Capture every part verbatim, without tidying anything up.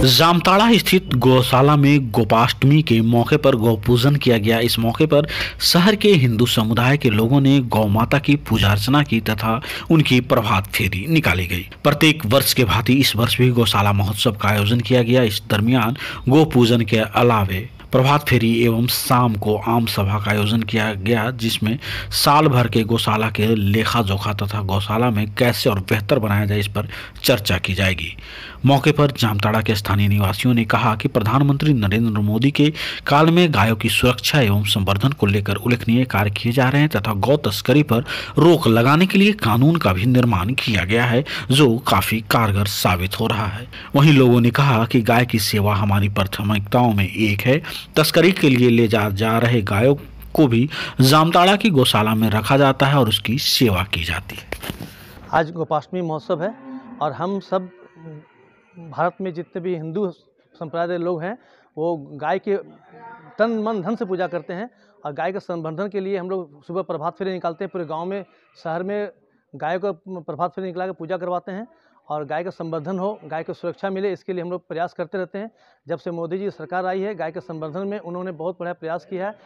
जामताड़ा स्थित गौशाला में गोपाष्टमी के मौके पर गौ पूजन किया गया। इस मौके पर शहर के हिंदू समुदाय के लोगों ने गौ माता की पूजा अर्चना की तथा उनकी प्रभात फेरी निकाली गई। प्रत्येक वर्ष के भांति इस वर्ष भी गौशाला महोत्सव का आयोजन किया गया। इस दरमियान गौ पूजन के अलावे प्रभात फेरी एवं शाम को आम सभा का आयोजन किया गया, जिसमें साल भर के गौशाला के लेखा जोखा तथा गौशाला में कैसे और बेहतर बनाया जाए इस पर चर्चा की जाएगी। मौके पर जामताड़ा के स्थानीय निवासियों ने कहा कि प्रधानमंत्री नरेंद्र मोदी के काल में गायों की सुरक्षा एवं संवर्धन को लेकर उल्लेखनीय कार्य किए जा रहे हैं तथा गौ तस्करी पर रोक लगाने के लिए कानून का भी निर्माण किया गया है, जो काफी कारगर साबित हो रहा है। वहीं लोगों ने कहा कि गाय की सेवा हमारी प्राथमिकताओं में एक है। तस्करी के लिए ले जा, जा रहे गायों को भी जामताड़ा की गौशाला में रखा जाता है और उसकी सेवा की जाती है। आज गोपाष्टमी महोत्सव है और हम सब भारत में जितने भी हिंदू संप्रदाय के लोग हैं वो गाय के तन मन धन से पूजा करते हैं और गाय के संवर्धन के लिए हम लोग सुबह प्रभात फेरी निकालते हैं। पूरे गांव में, शहर में गाय को प्रभात फेरी निकला के पूजा करवाते हैं और गाय का संवर्धन हो, गाय को सुरक्षा मिले, इसके लिए हम लोग प्रयास करते रहते हैं। जब से मोदी जी सरकार आई है, गाय के संवर्धन में उन्होंने बहुत बड़ा प्रयास किया है।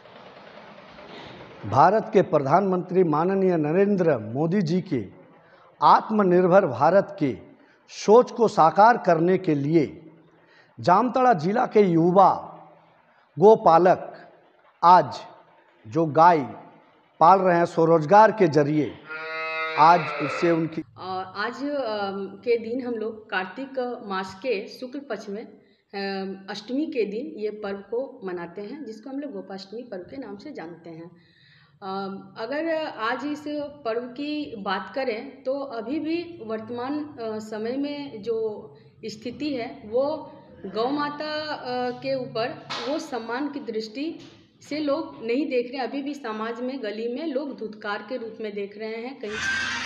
भारत के प्रधानमंत्री माननीय नरेंद्र मोदी जी के आत्मनिर्भर भारत के सोच को साकार करने के लिए जामताड़ा जिला के युवा गोपालक आज जो गाय पाल रहे हैं स्वरोजगार के जरिए, आज उससे उनकी आज के दिन हम लोग कार्तिक मास के शुक्ल पक्ष में अष्टमी के दिन ये पर्व को मनाते हैं, जिसको हम लोग गोपाष्टमी पर्व के नाम से जानते हैं। अगर आज इस पर्व की बात करें तो अभी भी वर्तमान समय में जो स्थिति है वो गौ माता के ऊपर वो सम्मान की दृष्टि से लोग नहीं देख रहे हैं। अभी भी समाज में, गली में लोग धुतकार के रूप में देख रहे हैं। कहीं